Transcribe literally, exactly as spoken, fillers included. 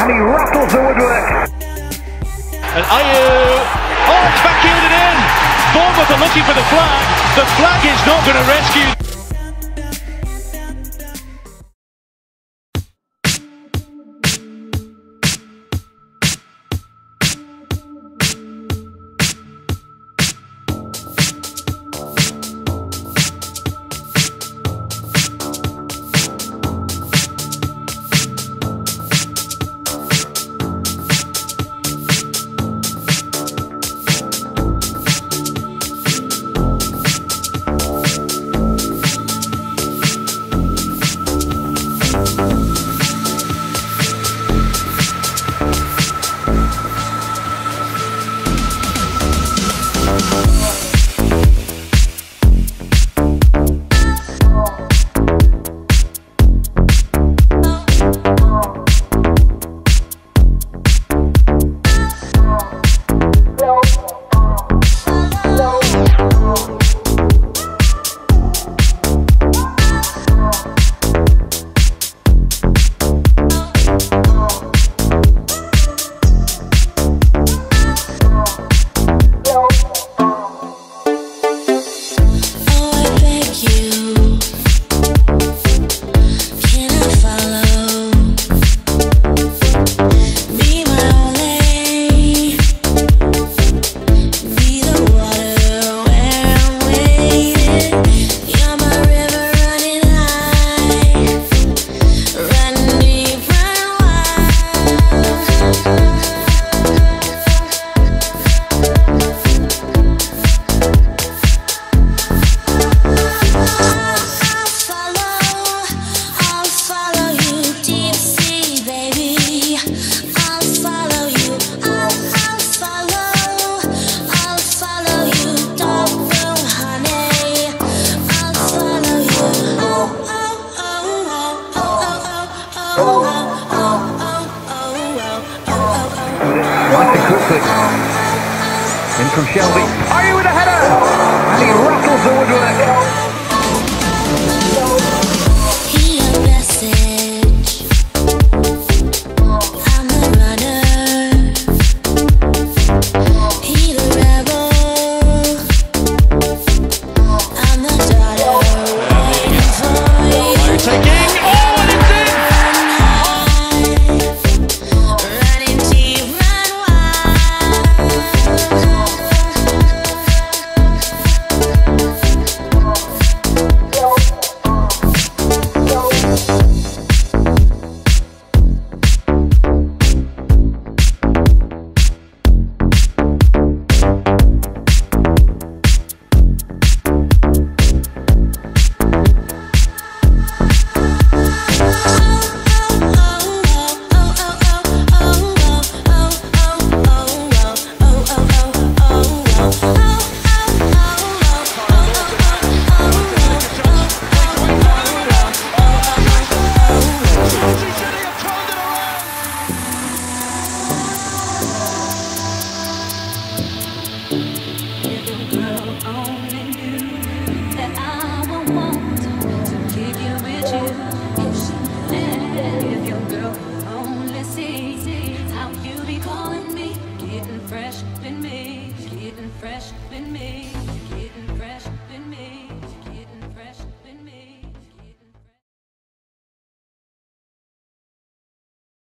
and he rattles the woodwork. And Ayew, oh, it's backhielded in. Bournemouth are looking for the flag. The flag is not going to rescue. Martin quickly. In from Shelby. Ayew with a header! And he rattles the woodwork. Fresh in me, getting fresh in me, getting